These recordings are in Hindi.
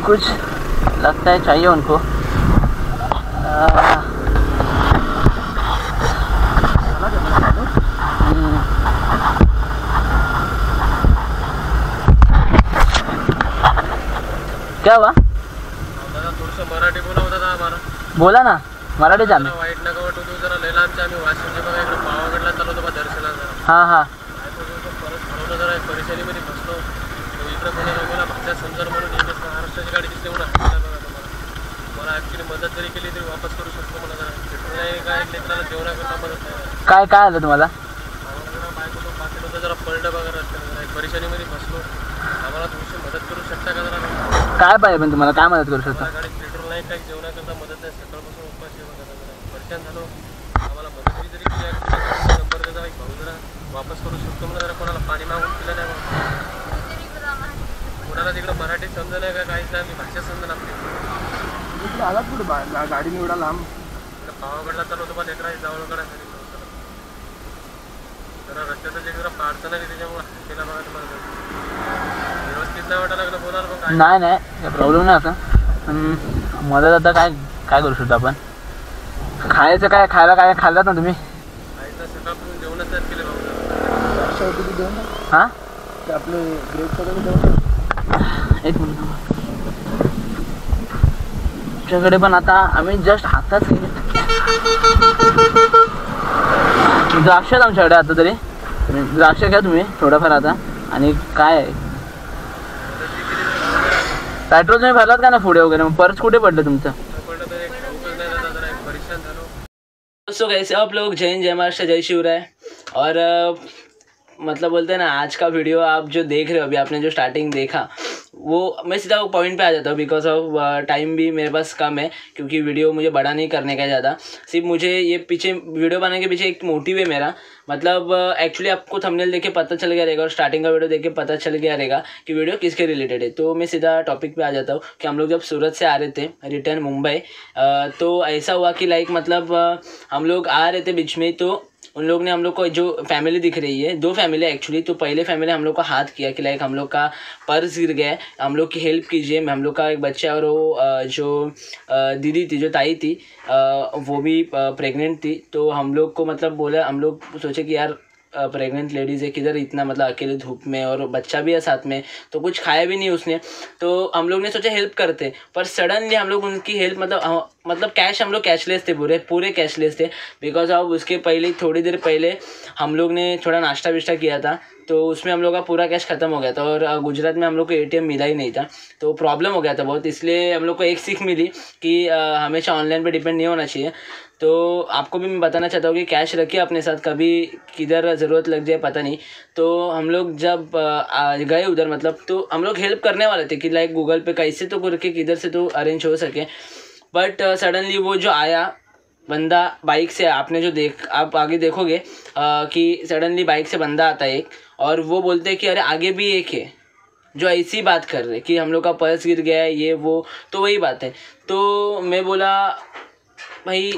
कुछ लगता है चाहिए उनको। क्या हुआ? थोडंसं मराठी बोला होता ना आम्हाला। बोला ना मराठी जाणे। वाईट नका वाटू तू जरा लय लांबच्या आम्ही वाशिमचे बघा इकडे पावागडला चाललो होतो बा दर्शनाला जरा। हां हां परत हरवलं जरा परेशानीमध्ये फसलो इकडे कोणाला मला भाषा समजणार म्हणून इंग्लिश महाराष्ट्राची गाडी दिसली म्हणून बघा तुम्हाला मला ॲक्च्युली मदत जरी केली तरी वापस करू शकतो मला जरा पेट्रोल नाही काय लेकराला जेवणाकरता मदत नाही। काय आलं तुम्हाला? बायको तो पाकिट होतं जरा पलटं बघा रस्त्याला जरा परेशानीमध्ये फसलो आम्हाला थोडीशी मदत करू शकता का जरा? काय पाहिजे पण तुम्हाला काय मदत करू शकता? गाडीत पेट्रोल नाही काय जेवणाकरता मदत नाही सकाळपासून उपाशी बघा जरा परेशान झालो आम्हाला मदत जरी केली नंबर देता एक भाऊ जरा वापस करू शकतो मला जरा कोणाला पाणी मागून दिलं नाही कोणाला तिकडं मराठी समजा नाही का काहीच नाही भाषा समजा आपली आलात कुठे गाडी निवडा लांब पावागडला चालू होतो पण लेकरा जवळ काढायसाठी जरा रस्त्याचं जे जरा प्रार्थना आहे त्याच्यामुळे केला बघा तुम्हाला व्यवस्थित नाही वाटायला लागलं बोलायला पण नाही काय प्रॉब्लेम नाही आता मदत आता काय करू शकतो आपण? खायचं काय खायला काय खाल्लात ना तुम्ही? खायचं सकाळपासून जेवणच नाही केले भाऊ हां ते आपले ग्रेप्स वगैरे जेवण एक मिनिट तुमच्याकडे पण आता आम्ही जस्ट हातात द्राक्ष आमच्याकडे आता तरी द्राक्ष घ्या तुम्ही थोडंफार आता। आणि काय पेट्रोल तुम्ही भरलात का ना पुढे वगैरे मग पर्स कुठे पडलं तुमचं? दोस्तों कैसे आप लोग? जय हिंद जय महाराष्ट्र जय शिवराय। और मतलब बोलते हैं ना आज का वीडियो आप जो देख रहे हो अभी आपने जो स्टार्टिंग देखा वो मैं सीधा वो पॉइंट पे आ जाता हूँ बिकॉज ऑफ टाइम भी मेरे पास कम है क्योंकि वीडियो मुझे बड़ा नहीं करने का ज़्यादा सिर्फ मुझे ये पीछे वीडियो बनाने के पीछे एक मोटिव है मेरा। मतलब एक्चुअली आपको थंबनेल देख के पता चल गया रहेगा और स्टार्टिंग का वीडियो देख के पता चल गया रहेगा कि वीडियो किसके रिलेटेड है। तो मैं सीधा टॉपिक पे आ जाता हूँ कि हम लोग जब सूरत से आ रहे थे रिटर्न मुंबई तो ऐसा हुआ कि लाइक मतलब हम लोग आ रहे थे बीच में तो उन लोग ने हम लोग को जो फैमिली दिख रही है दो फैमिली एक्चुअली तो पहले फैमिली हम लोग का हाथ किया कि लाइक हम लोग का पर्स गिर गया है हम लोग की हेल्प कीजिए। हम लोग का एक बच्चा और वो जो दीदी थी जो ताई थी वो भी प्रेग्नेंट थी तो हम लोग को मतलब बोला हम लोग सोचे कि यार प्रेग्नेंट लेडीज़ है किधर इतना मतलब अकेले धूप में और बच्चा भी है साथ में तो कुछ खाया भी नहीं उसने तो हम लोग ने सोचा हेल्प करते पर सडनली हम लोग उनकी हेल्प मतलब कैश हम लोग कैशलेस थे पूरे कैशलेस थे बिकॉज ऑफ उसके पहले थोड़ी देर पहले हम लोग ने थोड़ा नाश्ता विश्ता किया था तो उसमें हम लोग का पूरा कैश ख़त्म हो गया था और गुजरात में हम लोग को ATM मिला ही नहीं था तो प्रॉब्लम हो गया था बहुत। इसलिए हम लोग को एक सीख मिली कि हमेशा ऑनलाइन पे डिपेंड नहीं होना चाहिए। तो आपको भी मैं बताना चाहता हूँ कि कैश रखिए अपने साथ कभी किधर ज़रूरत लग जाए पता नहीं। तो हम लोग जब गए उधर मतलब तो हम लोग हेल्प करने वाले थे कि लाइक गूगल पे कैसे तो करके किधर से तो अरेंज हो सके बट सडनली वो जो आया बंदा बाइक से आपने जो आप आगे देखोगे कि सडनली बाइक से बंदा आता है एक और वो बोलते हैं कि अरे आगे भी एक है जो ऐसी बात कर रहे कि हम लोग का पर्स गिर गया है ये वो तो वही बात है। तो मैं बोला भाई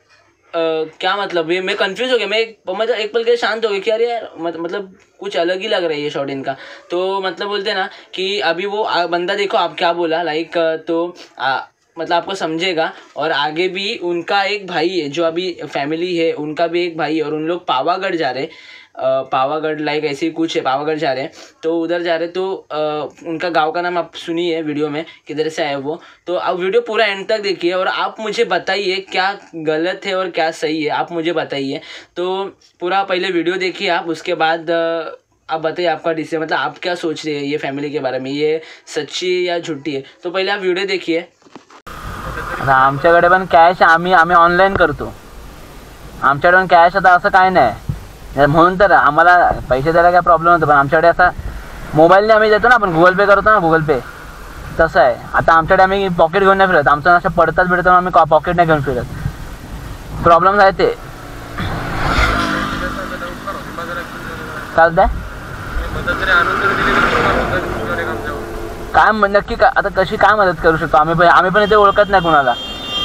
क्या मतलब ये मैं कंफ्यूज हो गया मैं एक पल के शांत हो गया कि अरे यार मतलब कुछ अलग ही लग रहा है ये शॉट इनका। तो मतलब बोलते हैं ना कि अभी वो बंदा देखो आप क्या बोला लाइक तो मतलब आपको समझेगा और आगे भी उनका एक भाई है जो अभी फैमिली है उनका भी एक भाई है और उन लोग पावागढ़ जा रहे पावागढ़ लाइक ऐसे ही कुछ है पावागढ़ जा रहे हैं तो उधर जा रहे तो उनका गांव का नाम आप सुनिए वीडियो में किधर से आए वो। तो आप वीडियो पूरा एंड तक देखिए और आप मुझे बताइए क्या गलत है और क्या सही है आप मुझे बताइए। तो पूरा पहले वीडियो देखिए आप उसके बाद आप बताइए आपका डिसीजन मतलब आप क्या सोच रहे हैं ये फॅमिली के बारे में ये सच्ची है या झूठी है। तो पहिले आप व्हिडिओ देखिए। आता आमच्याकडे पण कॅश आम्ही ऑनलाईन करतो आमच्याकडे पण कॅश आता असं काय नाही म्हणून तर आम्हाला पैसे द्यायला काय प्रॉब्लेम होतो पण आमच्याकडे असा मोबाईलने आम्ही देतो ना आपण गूगल पे करतो ना गूगल पे तसं आहे। आता आमच्याकडे आम्ही पॉकेट घेऊन नाही फिरत आमचं असं पडतात बिडतात आम्ही पॉकेट नाही घेऊन फिरत प्रॉब्लेम आहे ते चालतंय काय नक्की का आता कशी काय मदत करू शकतो आम्ही पण इथे ओळखत नाही कुणाला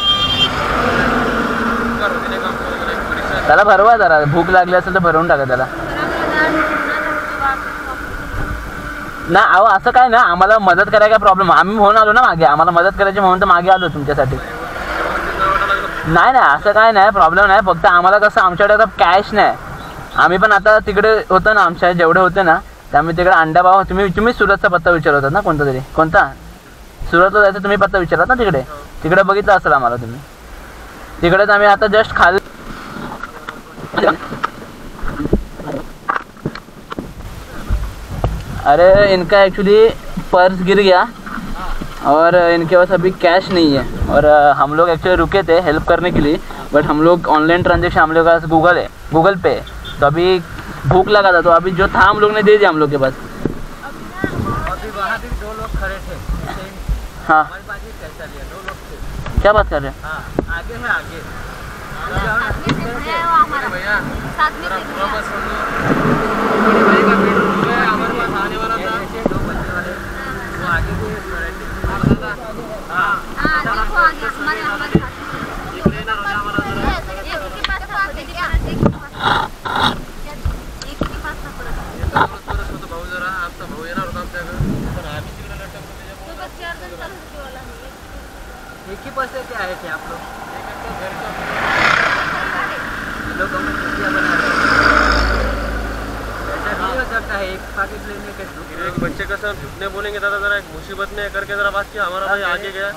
त्याला भरवा जरा भूक लागली असेल तर भरवून टाका त्याला ना अहो असं काय ना, आम्हाला मदत करायला काय प्रॉब्लेम, आम्ही म्हणून आलो ना मागे, आम्हाला मदत करायची म्हणून तर मागे आलो तुमच्यासाठी. नाही नाही असं काय नाही, प्रॉब्लेम नाही, फक्त आम्हाला कसं आमच्याकडे आता कॅश नाही. आम्ही पण आता तिकडे होतो ना, आमच्या जेवढे होते ना त्यामुळे तिकडे अंडाभाव, तुम्ही सुरतचा पत्ता विचारत होता ना, कोणता तरी, कोणता सुरतला जायचं तुम्ही पत्ता विचारत ना, तिकडे बघितलं असेल आम्हाला तुम्ही. तिकडेच आम्ही आता जस्ट खाली. अरे इनका एक्चुअली पर्स गिर गया और इनके पास अभी कैश नहीं है, और हम लोग एक्चुअली रुके थे हेल्प करने के लिए, बट हम लोग ऑनलाइन ट्रांजेक्शन, हम लोग के पास गूगल पे, तो अभी भूख लगा था तो अभी जो था हम लोग ने दे दिया हम लोग के पास. अभी वहाँ भी 2 लोग खड़े थे. हाँ हमारे पास ही पैसा लिया, 2 लोग थे. क्या बात कर रहे हैं? हाँ आगे है आगे. भैया पूरा मत बड़े भाई का पेट हुआ है, हमारे पास आने वाला था. 2 बच्चे वाले वो आगे भी खड़े थे. हाँ भाऊ जरा आमचा भाऊ येणार होता आमच्याकडे, पण आम्ही तिकडे एक ही पैसे के आए थे आप लोग. एक पैकेट लेने के एक बच्चे का सर झुकने बोलेंगे दादा, जरा एक मुसीबत में करके जरा बात किया, हमारा भाई आगे गया.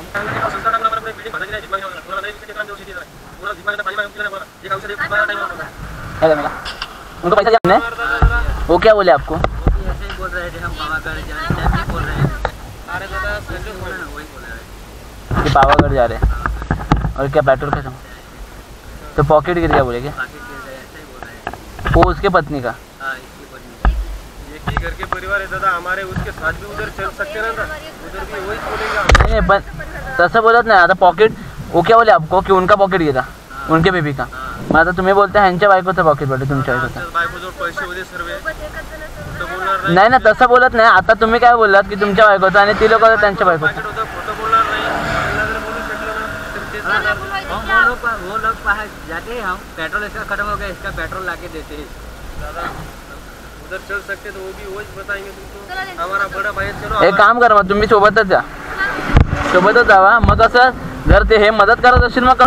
उनको पैसा दिया आपने? वो क्या बोले आपको? ऐसे ही बोल रहे थे हम पावागढ़ जाने बोल रहे हैं. अरे दादा वही बोल रहे हैं कि पावागढ़ जा रहे हैं, और क्या पेट्रोल खत्म, तो पॉकेट गिर गया बोले क्या? ऐसे ही बोल रहे हैं. वो उसके पत्नी का? हाँ इसकी पत्नी. एक ही घर के परिवार है दादा हमारे, उसके साथ भी उधर चल सकते ना था, उधर भी वही बोलेगा. नहीं पण तसं बोलत नाही आता. पॉकेट वो क्या बोले आपको कि उनका पॉकेट गिरा, उनके बेबी का? मग आता तुम्ही बोलते ह्यांच्या बायकोचं पॉकेट पडलं तुमच्या बायकोचं. बायकोजवळ पैसे होते सर्व. नाही ना तसं बोलत नाही. आता तुम्ही काय बोललात की तुमच्या बायकोचं आणि ती लोक त्यांच्या बायकोचं. खोटं बोलणार नाही. बोलू शकलं ना वो लोग बाहर जाते हैं, हम पेट्रोल इसका खत्म हो गया, इसका पेट्रोल लाके देते हैं. दादा उधर चल सकते तो वो भी वही बताएंगे तुमको. हमारा बड़ा भाई चलो एक काम करा, मग तुम्ही सोबतच जा, सोबतच जावा. मग कसं जर ते हे मदत करत असतील मग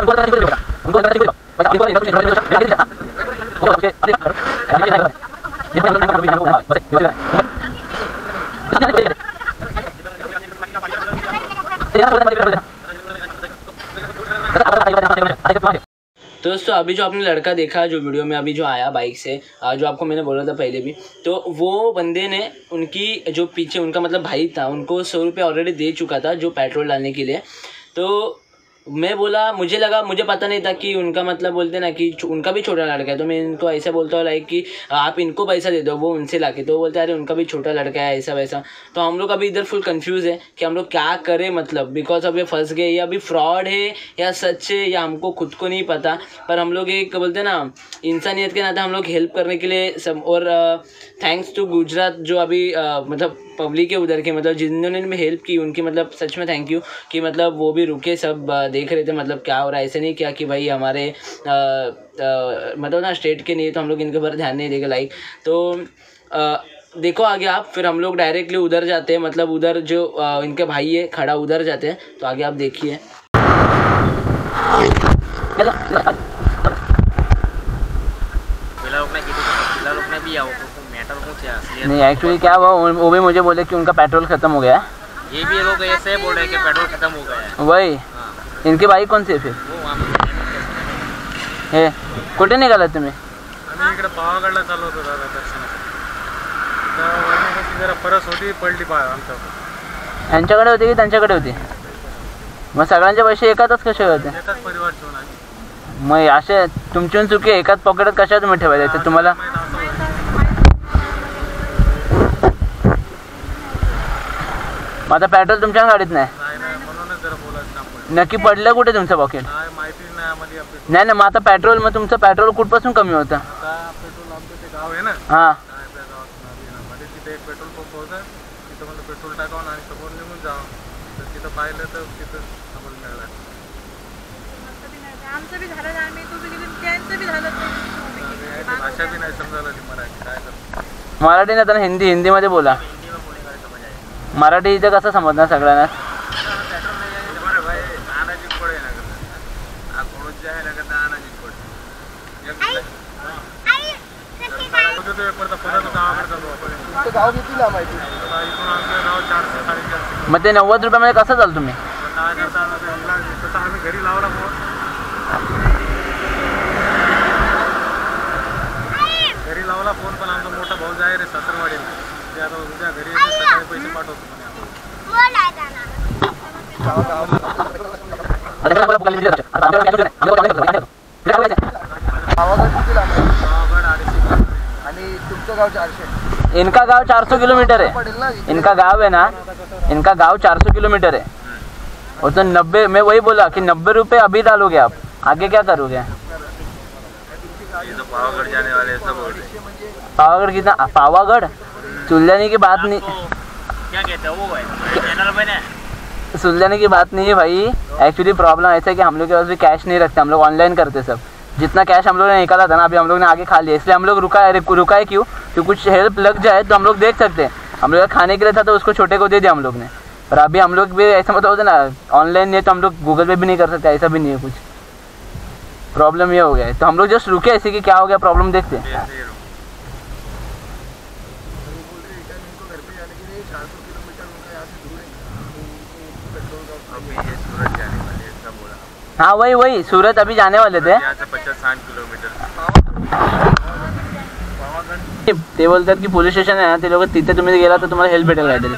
तो दोस्तों अभी जो आपने लड़का देखा जो वीडियो में अभी जो आया बाइक से, जो आपको मैंने बोला था पहले भी, तो वो बंदे ने उनकी जो पीछे उनका मतलब भाई था उनको 100 रुपये ऑलरेडी दे चुका था जो पेट्रोल डालने के लिए. तो मैं बोला, मुझे लगा, मुझे पता नहीं था कि उनका मतलब बोलते ना कि उनका भी छोटा लड़का है, तो मैं इनको ऐसा बोलता हूँ लाइक कि आप इनको पैसा दे दो, वो उनसे लाके. तो बोलते अरे उनका भी छोटा लड़का है ऐसा वैसा. तो हम लोग अभी इधर फुल कंफ्यूज है कि हम लोग क्या करें, मतलब बिकॉज अब ये फंस गए, या अभी फ्रॉड है या सच है या हमको खुद को नहीं पता. पर हम लोग एक बोलते ना इंसानियत के नाते हम लोग हेल्प करने के लिए सब. और थैंक्स टू गुजरात जो अभी मतलब पब्लिक है उधर के, मतलब जिन्होंने भी हेल्प की उनकी मतलब सच में थैंक यू. कि मतलब वो भी रुके, सब देख रहे थे मतलब क्या हो रहा है. ऐसे नहीं क्या कि भाई हमारे मतलब ना स्टेट के नहीं तो हम लोग इनके ऊपर ध्यान नहीं देंगे लाइक. तो देखो आगे आप, फिर हम लोग डायरेक्टली उधर जाते हैं, मतलब उधर जो इनके भाई है खड़ा उधर जाते हैं. तो आगे आप देखिए. नहीं एक्चुअली क्या हुआ, वो भी मुझे बोले कि उनका पेट्रोल ख़त्म हो गया. ये भी लोग ऐसे बोल रहे हैं कि पेट्रोल खत्म हो गया है. वही. इनकी बाईक कोणती आहे फिर? हे कुठे निघालात तुम्ही? आम्ही इकडे पावागडला चाललो होतो दादा दर्शनासाठी. जरा परस होती पडली आमच्याकडे. यांच्याकडे होती की त्यांच्याकडे होती? मग सगळ्यांचे पैसे एकातच कसे होते? एकाच परिवार ठेवून आम्ही. मग असे तुमची चुकी एकाच पॉकेटात कशा तुम्ही ठेवायचे तुम्हाला? आता पेट्रोल तुमच्या गाडीत नाही? म्हणूनच जरा बोलायचं. नक्की पडलं कुठे तुमचं पॉकेट? माहिती नाही आम्हाला. नाही ना, मग आता पेट्रोल, मग तुमचं पेट्रोल कुठपासून कमी होतं? पेट्रोल आमचं ते गाव आहे ना, हां मध्ये तिथे एक पेट्रोल पंप होता. तिथं मला पेट्रोल टाकावं आणि समोर निघून जावं. तर तिथं पाहिलं तर तिथं समोर मिळालं. आमचं बी झालं, आम्ही त्यांचं बी झालं. भाषा बी नाही समजायला ती मराठी. काय करतो मराठी नाही तर हिंदीमध्ये बोला. मराठी इथे कसं समजणार सगळ्यांना? मग ते 90 रुपयामध्ये कसं चाल तुम्ही? घरी लावला फोन, घरी लावला फोन, पण आमचा मोठा भाऊ जाय रे सासरवाडीला, ते आता उद्या घरी सकाळी पैसे पाठवतो. आणि तुमचं गाव 400. इनका गांव 400 किलोमीटर है. इनका गांव है ना, इनका गांव 400 किलोमीटर है. और तो 90, मैं वही बोला कि 90 रुपये अभी डालोगे आप, आगे क्या करोगे? तो पावागढ़ जाने वाले सब बोल रहे. पावागढ़ कितना? पावागढ़ सुलझाने की बात नहीं, क्या कहते हैं वो भाई चैनल पे ना, सुलझाने की बात नहीं है भाई. एक्चुअली प्रॉब्लम ऐसा है कि हम लोग के पास भी कैश नहीं रखते, हम लोग ऑनलाइन करते सब. जितना कैश हम लोग ने निकाला था ना, अभी हम लोग ने आगे खा लिया, इसलिए हम लोग रुका है क्यों? कि कुछ हेल्प लग जाए तो हम लोग देख सकते हैं. हम लोग खाने के लिए था तो उसको छोटे को दे दिया हम लोग ने. और अभी हम लोग भी ऐसा मतलब होता है ना, ऑनलाइन नहीं है तो हम लोग गूगल पे भी नहीं कर सकते, ऐसा भी नहीं है कुछ. प्रॉब्लम ये हो गया है, तो हम लोग जस्ट रुके ऐसे कि क्या हो गया, प्रॉब्लम देखते हैं. हाँ वही सूरत अभी जाने वाले थे. 50-60 किलोमीटर. ते बोलतात की पोलीस स्टेशन आहे ना, ते लोक तिथे तुम्ही गेला तर तुम्हाला हेल्प भेटेल काहीतरी.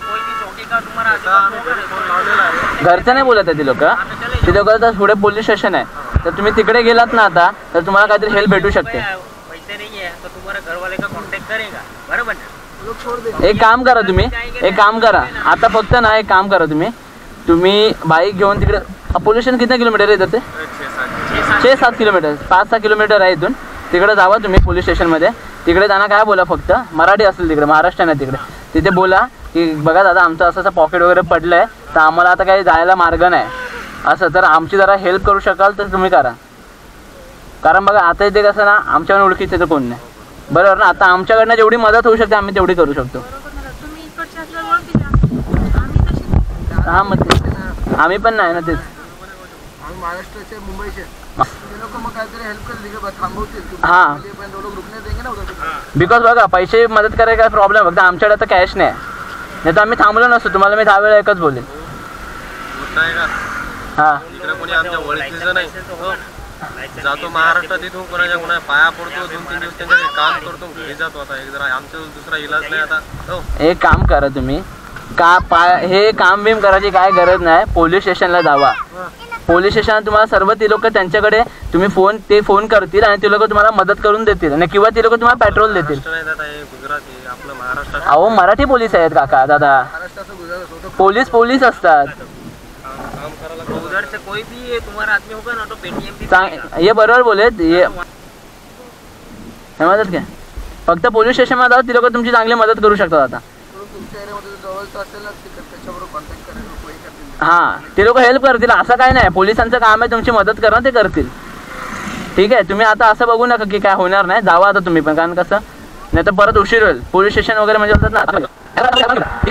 घरचं नाही बोलत आहे ते लोक तर पुढे पोलीस स्टेशन आहे, तर तुम्ही तिकडे गेलात ना आता, तर तुम्हाला काहीतरी हेल्प भेटू शकते. पैसे नहीं है तो तुम्हारा घर वाले का कांटेक्ट करेगा, बरोबर ना? एक काम करा तुम्ही, एक काम करा आता, फक्त ना एक काम करा तुम्ही बाईक घेऊन तिकडे. पोलीस स्टेशन किती किलोमीटर आहे इथं? ते 6-7 किलोमीटर, 5-6 किलोमीटर आहे इथून. तिकडे जावा तुम्ही पोलीस स्टेशनमध्ये. तिकडे जाणं काय बोला, फक्त मराठी असेल तिकडे, महाराष्ट्र नाही तिकडे, तिथे बोला की बघा दादा आमचं असं पॉकेट वगैरे पडलं आहे, तर आम्हाला आता काही जायला मार्ग नाही असं, तर आमची जरा हेल्प करू शकाल तर तुम्ही करा. कारण बघा आता इथे कसं ना, आमच्याकडे ओळखीचं तर कोण नाही, बरोबर ना? आता आमच्याकडनं जेवढी मदत होऊ शकते आम्ही तेवढी करू शकतो. तुम्ही इकडच्या असल्यावर ओळखीच्या, आम्ही तशी. हां मग ते आम्ही पण नाही ना, तेच आम्ही महाराष्ट्राचे, मुंबईचे, ते लोक मग काहीतरी हेल्प करतील का, थांबवतील. हां, पण लोक रुकणे देंगे ना उधर. बिकॉज बघा पैसे मदत करायला काय प्रॉब्लेम, फक्त आमच्याकडे आता कॅश नाही, नाही तर आम्ही थांबलो नसतो. तुम्हाला मी 10 वेळा एकच बोलेन. हां इकडे कोणी आमच्या ओळखीचं नाही, जातो महाराष्ट्रात, इथून कोणाच्या पाया पडतो, 2-3 दिवस त्यांच्याकडे काम करतो, घरी जातो. आता एक जरा आमचं दुसरा इलाज नाही आता. हो एक काम करा तुम्ही, हे काम बिम करायची काय गरज नाही. पोलीस स्टेशनला जावा. पोलीस स्टेशनला तुम्हाला सर्व ती लोक त्यांच्याकडे तुम्ही फोन करतील आणि ते लोक तुम्हाला मदत करून देतील, आणि किंवा ती लोक तुम्हाला पेट्रोल देतील. गुजराती आपलं महाराष्ट्र. अहो मराठी पोलीस आहेत काका दादा, पोलीस असतात. उधर से कोई भी तुम्हारा आदमी होगा ना तो पेटीएम हे बरोबर बोलेत. हे समजत काय, फक्त पोलीस स्टेशनमध्ये जाऊ, ती लोक तुमची चांगली मदत करू शकतात. आता तुमच्या एरियामध्ये जवळचं असेल ना, त्याच्याबरोबर कॉन्टॅक्ट करेल, कोणी करतील. हां ते लोक हेल्प करतील, असं काय नाही. पोलिसांचं काम आहे तुमची मदत करणं, ते करतील. ठीक आहे, तुम्ही आता असं बघू नका की काय होणार नाही. जावा आता तुम्ही पण, कारण कसं नाही तर परत उशीर होईल. पोलीस स्टेशन वगैरे म्हणजे असतात ना.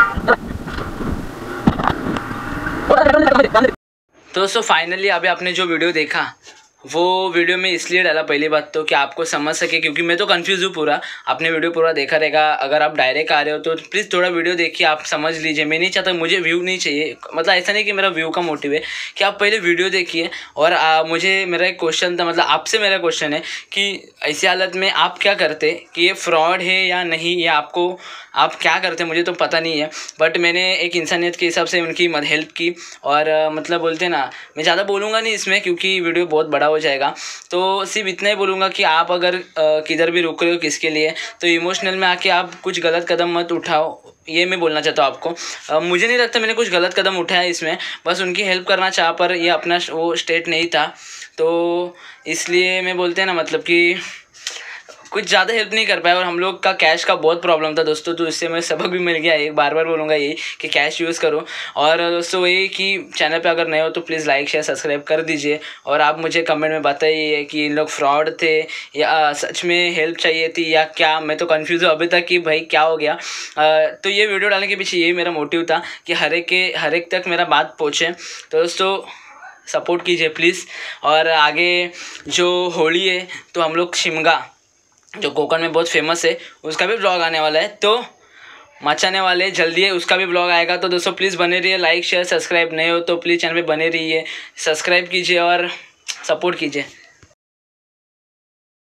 दोस्तों फाइनली अभी आपने जो वीडियो देखा, वो वीडियो में इसलिए डाला, पहली बात तो कि आपको समझ सके, क्योंकि मैं तो कंफ्यूज हूँ पूरा. आपने वीडियो पूरा देखा रहेगा. अगर आप डायरेक्ट आ रहे हो तो प्लीज़ थोड़ा वीडियो देखिए, आप समझ लीजिए. मैं नहीं चाहता, मुझे व्यू नहीं चाहिए, मतलब ऐसा नहीं कि मेरा व्यू का मोटिव है, कि आप पहले वीडियो देखिए. और मुझे मेरा एक क्वेश्चन था, मतलब आपसे मेरा क्वेश्चन है कि ऐसी हालत में आप क्या करते, कि ये फ्रॉड है या नहीं, या आप क्या करते, मुझे तो पता नहीं है. बट मैंने एक इंसानियत के हिसाब से उनकी हेल्प की. और मतलब बोलते ना, मैं ज़्यादा बोलूँगा नहीं इसमें क्योंकि वीडियो बहुत बड़ा हो जाएगा. तो सिर्फ इतना ही बोलूँगा कि आप अगर किधर भी रुक रहे हो किसके लिए, तो इमोशनल में आके आप कुछ गलत कदम मत उठाओ, ये मैं बोलना चाहता हूँ आपको. मुझे नहीं लगता मैंने कुछ गलत कदम उठाया इसमें, बस उनकी हेल्प करना चाह, पर ये अपना वो स्टेट नहीं था, तो इसलिए मैं बोलते हैं ना, मतलब कि कुछ ज़्यादा हेल्प नहीं कर पाए और हम लोग का कैश का बहुत प्रॉब्लम था दोस्तों। तो इससे मैं सबक भी मिल गया। एक बार बोलूँगा यही कि कैश यूज़ करो। और दोस्तों वही कि चैनल पे अगर नए हो तो प्लीज़ लाइक शेयर सब्सक्राइब कर दीजिए। और आप मुझे कमेंट में बताइए कि इन लोग फ्रॉड थे या सच में हेल्प चाहिए थी या क्या। मैं तो कन्फ्यूज़ हूँ अभी तक कि भाई क्या हो गया। तो ये वीडियो डालने के पीछे यही मेरा मोटिव था कि हर एक तक मेरा बात पहुँचे। तो दोस्तों सपोर्ट कीजिए प्लीज़। और आगे जो होली है तो हम लोग शिमगा जो कोकण में बहुत फेमस है उसका भी ब्लॉग आने वाला है। तो मचाने वाले जल्दी है, उसका भी ब्लॉग आएगा। तो दोस्तों प्लीज़ बने रहिए। लाइक शेयर सब्सक्राइब नहीं हो तो प्लीज़ चैनल पे बने रहिए, सब्सक्राइब कीजिए और सपोर्ट कीजिए।